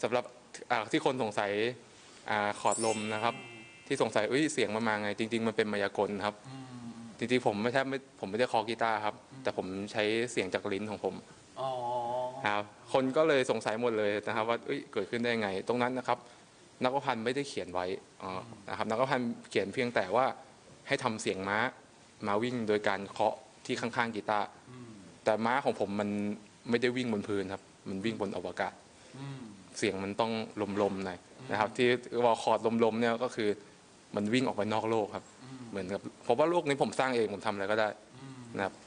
สำหรับที่คนสงสัยคอร์ดลมนะครับที่สงสัยเสียงมันมาไงจริงๆมันเป็นมายากลครับจริงๆผมไม่ได้เคาะกีตาร์ครับแต่ผมใช้เสียงจากลิ้นของผมครับคนก็เลยสงสัยหมดเลยนะครับว่าเกิดขึ้นได้ไงตรงนั้นนะครับนักประพันธ์ไม่ได้เขียนไว้นะครับนักประพันธ์เขียนเพียงแต่ว่าให้ทำเสียงม้ามาวิ่งโดยการเคาะที่ข้างๆกีตาร์แต่ม้าของผมมันไม่ได้วิ่งบนพื้นครับมันวิ่งบนอวกาศเสียงมันต้องลมๆหน่อยนะครับที่ว่าคอร์ดลมๆเนี่ยก็คือมันวิ่งออกไปนอกโลกครับเหมือนกับเพราะว่าโลกนี้ผมสร้างเองผมทำอะไรก็ได้นะครับ